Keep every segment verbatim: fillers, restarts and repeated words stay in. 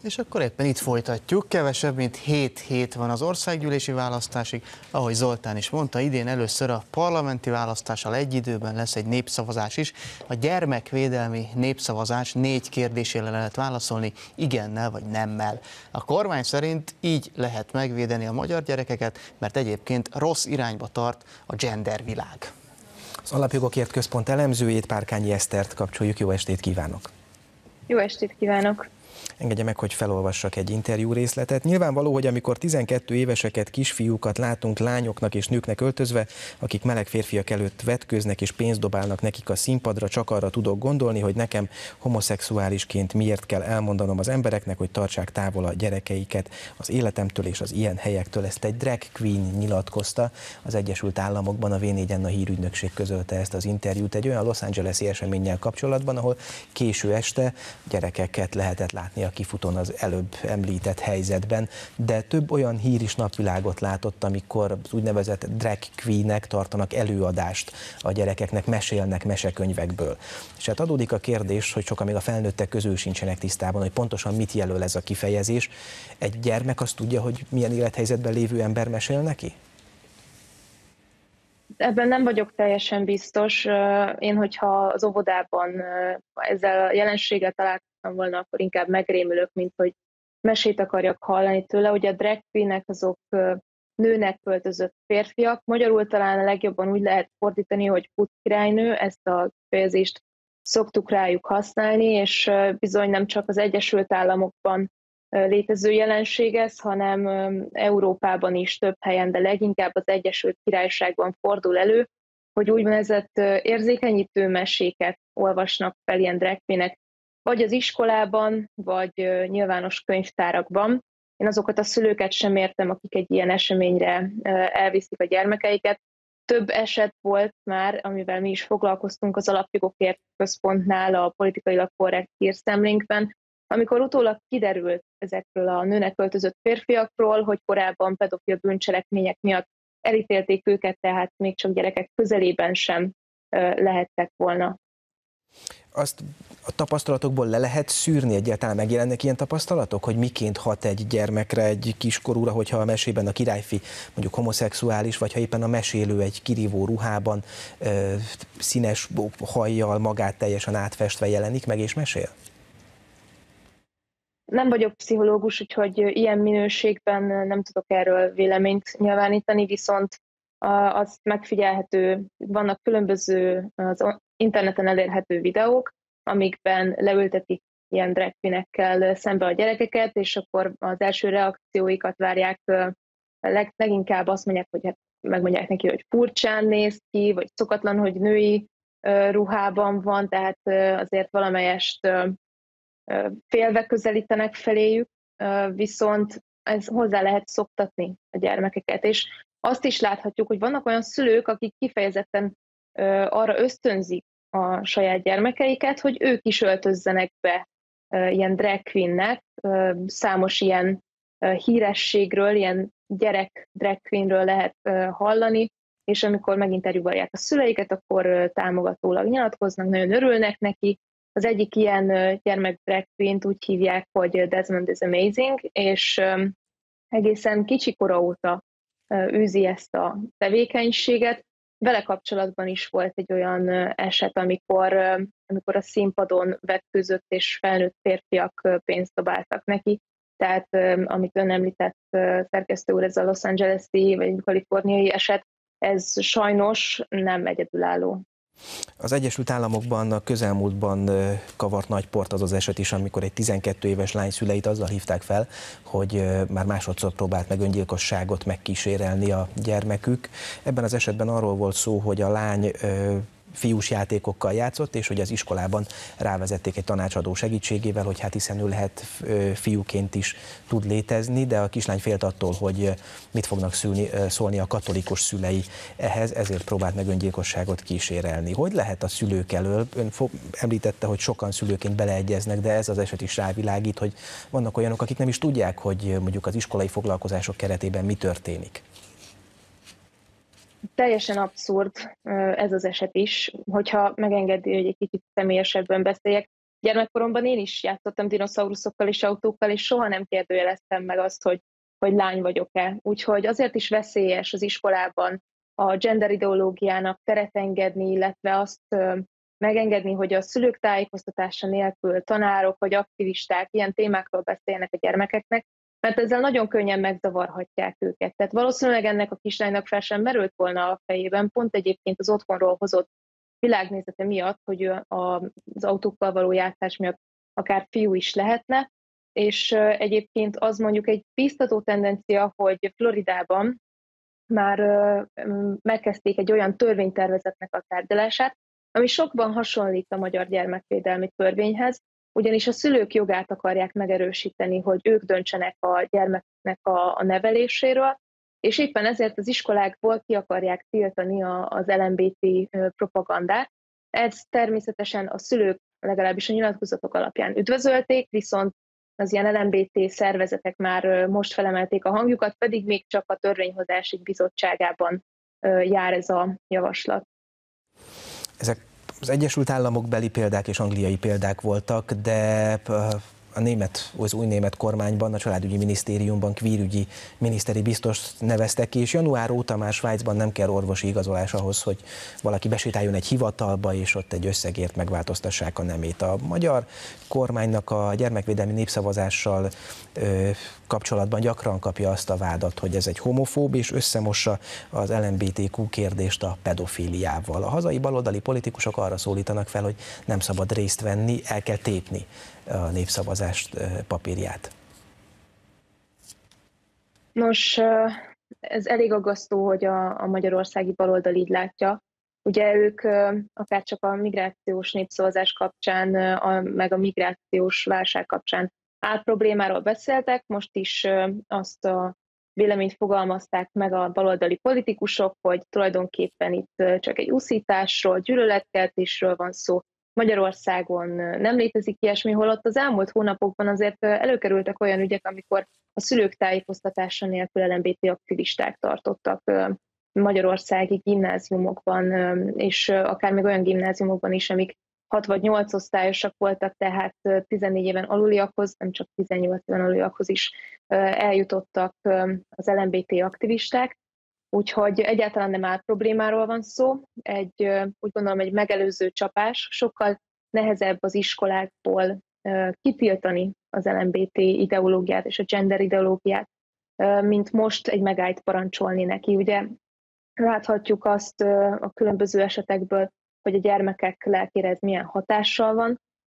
És akkor éppen itt folytatjuk, kevesebb mint hét hét van az országgyűlési választásig. Ahogy Zoltán is mondta, idén először a parlamenti választással egy időben lesz egy népszavazás is. A gyermekvédelmi népszavazás négy kérdésére lehet válaszolni, igennel vagy nemmel. A kormány szerint így lehet megvédeni a magyar gyerekeket, mert egyébként rossz irányba tart a gendervilág. Az Alapjogokért Központ elemzőjét, Párkányi Esztert kapcsoljuk. Jó estét kívánok! Jó estét kívánok! Engedje meg, hogy felolvassak egy interjú részletet. Nyilvánvaló, hogy amikor tizenkét éveseket, kisfiúkat látunk lányoknak és nőknek öltözve, akik meleg férfiak előtt vetkőznek és pénzt dobálnak nekik a színpadra, csak arra tudok gondolni, hogy nekem homoszexuálisként miért kell elmondanom az embereknek, hogy tartsák távol a gyerekeiket az életemtől és az ilyen helyektől. Ezt egy drag queen nyilatkozta az Egyesült Államokban, a vé négyen a hírügynökség közölte ezt az interjút egy olyan Los Angeles-i eseménnyel kapcsolatban, ahol késő este gyerekeket lehetett látni a kifutón az előbb említett helyzetben, de több olyan hír is napvilágot látott, amikor az úgynevezett drag queenek tartanak előadást a gyerekeknek, mesélnek mesekönyvekből. És hát adódik a kérdés, hogy sokan még a felnőttek közül sincsenek tisztában, hogy pontosan mit jelöl ez a kifejezés. Egy gyermek azt tudja, hogy milyen élethelyzetben lévő ember mesél neki? Ebben nem vagyok teljesen biztos. Én, hogyha az óvodában ezzel a jelenséggel találkoztam volna, akkor inkább megrémülök, mint hogy mesét akarjak hallani tőle. Ugye a drag queenek azok nőnek költözött férfiak. Magyarul talán a legjobban úgy lehet fordítani, hogy puckirálynő, ezt a kifejezést szoktuk rájuk használni, és bizony nem csak az Egyesült Államokban létező jelenség ez, hanem Európában is több helyen, de leginkább az Egyesült Királyságban fordul elő, hogy úgynevezett érzékenyítő meséket olvasnak fel ilyen drag queenek, vagy az iskolában, vagy nyilvános könyvtárakban. Én azokat a szülőket sem értem, akik egy ilyen eseményre elviszik a gyermekeiket. Több eset volt már, amivel mi is foglalkoztunk az Alapjogokért Központnál, a politikailag korrekt hírszemlénkben, amikor utólag kiderült ezekről a nőnek költözött férfiakról, hogy korábban pedofil bűncselekmények miatt elítélték őket, tehát még csak gyerekek közelében sem lehettek volna. Azt a tapasztalatokból le lehet szűrni, egyáltalán megjelennek ilyen tapasztalatok, hogy miként hat egy gyermekre, egy kiskorúra, hogyha a mesében a királyfi mondjuk homoszexuális, vagy ha éppen a mesélő egy kirívó ruhában, színes hajjal, magát teljesen átfestve jelenik meg és mesél? Nem vagyok pszichológus, úgyhogy ilyen minőségben nem tudok erről véleményt nyilvánítani, viszont az megfigyelhető, vannak különböző az interneten elérhető videók, amikben leültetik ilyen drag queenekkel szembe a gyerekeket, és akkor az első reakcióikat várják, leg, leginkább azt mondják, hogy hát megmondják neki, hogy furcsán néz ki, vagy szokatlan, hogy női ruhában van, tehát azért valamelyest félve közelítenek feléjük, viszont ez hozzá lehet szoktatni a gyermekeket. És azt is láthatjuk, hogy vannak olyan szülők, akik kifejezetten arra ösztönzik a saját gyermekeiket, hogy ők is öltözzenek be ilyen drag queennek. Számos ilyen hírességről, ilyen gyerek drag queenről lehet hallani, és amikor meginterjúvalják a szüleiket, akkor támogatólag nyilatkoznak, nagyon örülnek neki. Az egyik ilyen gyermek drag queent úgy hívják, hogy Desmond is Amazing, és egészen kicsi kora óta űzi ezt a tevékenységet. Vele kapcsolatban is volt egy olyan eset, amikor, amikor a színpadon vetkőzött és felnőtt férfiak pénzt dobáltak neki. Tehát, amit ön említett, szerkesztő úr, ez a Los Angeles-i vagy kaliforniai eset, ez sajnos nem egyedülálló. Az Egyesült Államokban a közelmúltban kavart nagy port az az eset is, amikor egy tizenkét éves lány szüleit azzal hívták fel, hogy már másodszor próbált meg öngyilkosságot megkísérelni a gyermekük. Ebben az esetben arról volt szó, hogy a lány fiús játékokkal játszott, és hogy az iskolában rávezették egy tanácsadó segítségével, hogy hát hiszen ő lehet fiúként is tud létezni, de a kislány félt attól, hogy mit fognak szülni, szólni a katolikus szülei ehhez, ezért próbált meg öngyilkosságot kísérelni. Hogy lehet a szülők elől? Ön említette, hogy sokan szülőként beleegyeznek, de ez az eset is rávilágít, hogy vannak olyanok, akik nem is tudják, hogy mondjuk az iskolai foglalkozások keretében mi történik. Teljesen abszurd ez az eset is, hogyha megengedi, hogy egy kicsit személyesebben beszéljek. gyermekkoromban én is játszottam dinoszauruszokkal és autókkal, és soha nem kérdőjeleztem meg azt, hogy, hogy lány vagyok-e. Úgyhogy azért is veszélyes az iskolában a gender ideológiának teret engedni, illetve azt megengedni, hogy a szülők tájékoztatása nélkül tanárok vagy aktivisták ilyen témákról beszélnek a gyermekeknek, mert ezzel nagyon könnyen megzavarhatják őket. Tehát valószínűleg ennek a kislánynak fel sem merült volna a fejében, pont egyébként az otthonról hozott világnézete miatt, hogy az autókkal való játszás miatt akár fiú is lehetne, és egyébként az mondjuk egy biztató tendencia, hogy Floridában már megkezdték egy olyan törvénytervezetnek a tárgyalását, ami sokban hasonlít a magyar gyermekvédelmi törvényhez, ugyanis a szülők jogát akarják megerősíteni, hogy ők döntsenek a gyermeknek a, a neveléséről, és éppen ezért az iskolákból ki akarják tiltani a, az el em bé té propagandát. Ez természetesen a szülők legalábbis a nyilatkozatok alapján üdvözölték, viszont az ilyen el em bé té szervezetek már most felemelték a hangjukat, pedig még csak a törvényhozási bizottságában jár ez a javaslat. Ezek az Egyesült Államok beli példák és angliai példák voltak, de a német, az új német kormányban, a családügyi minisztériumban kvírügyi miniszteri biztost neveztek ki, és január óta már Svájcban nem kell orvosi igazolás ahhoz, hogy valaki besétáljon egy hivatalba, és ott egy összegért megváltoztassák a nemét. A magyar kormánynak a gyermekvédelmi népszavazással ö, kapcsolatban gyakran kapja azt a vádat, hogy ez egy homofób, és összemossa az el em bé té kú kérdést a pedofíliával. A hazai baloldali politikusok arra szólítanak fel, hogy nem szabad részt venni, el kell tépni a népszavazás papírját. Nos, ez elég aggasztó, hogy a, a magyarországi baloldal így látja. Ugye ők akár csak a migrációs népszavazás kapcsán, a, meg a migrációs válság kapcsán álproblémáról beszéltek, most is azt a véleményt fogalmazták meg a baloldali politikusok, hogy tulajdonképpen itt csak egy úszításról, gyűlöletkeltésről van szó. Magyarországon nem létezik ilyesmi, holott az elmúlt hónapokban azért előkerültek olyan ügyek, amikor a szülők tájékoztatása nélkül el em bé té aktivisták tartottak magyarországi gimnáziumokban, és akár még olyan gimnáziumokban is, amik hat vagy nyolc osztályosak voltak, tehát tizennégy éven aluliakhoz, nem csak tizennyolc éven aluliakhoz is eljutottak az el em bé té aktivisták. Úgyhogy egyáltalán nem áll problémáról van szó, egy, úgy gondolom, egy megelőző csapás, sokkal nehezebb az iskolákból kitiltani az el em bé té ideológiát és a gender ideológiát, mint most egy megállt parancsolni neki. Ugye láthatjuk azt a különböző esetekből, hogy a gyermekek lelkére ez milyen hatással van.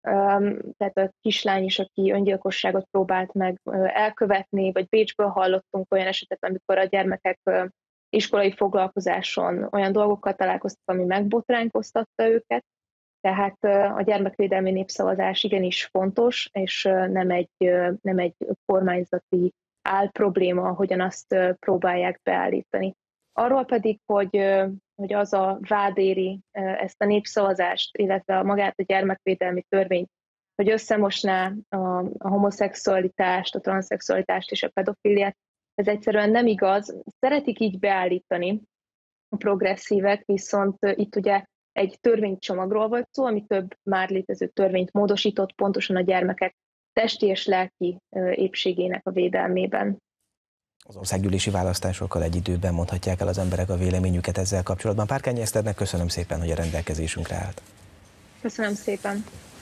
Tehát a kislány is, aki öngyilkosságot próbált meg elkövetni, vagy Bécsből hallottunk olyan esetet, amikor a gyermekek iskolai foglalkozáson olyan dolgokkal találkoztak, ami megbotránkoztatta őket. Tehát a gyermekvédelmi népszavazás igenis fontos, és nem egy, nem egy kormányzati álprobléma, ahogyan azt próbálják beállítani. Arról pedig, hogy, hogy az a vád éri ezt a népszavazást, illetve magát a gyermekvédelmi törvényt, hogy összemosná a, a homoszexualitást, a transzexualitást és a pedofiliát, ez egyszerűen nem igaz. Szeretik így beállítani a progresszívek, viszont itt ugye egy törvénycsomagról volt szó, ami több már létező törvényt módosított pontosan a gyermekek testi és lelki épségének a védelmében. Az országgyűlési választásokkal egy időben mondhatják el az emberek a véleményüket ezzel kapcsolatban. Párkányi Eszternek köszönöm szépen, hogy a rendelkezésünkre állt. Köszönöm szépen.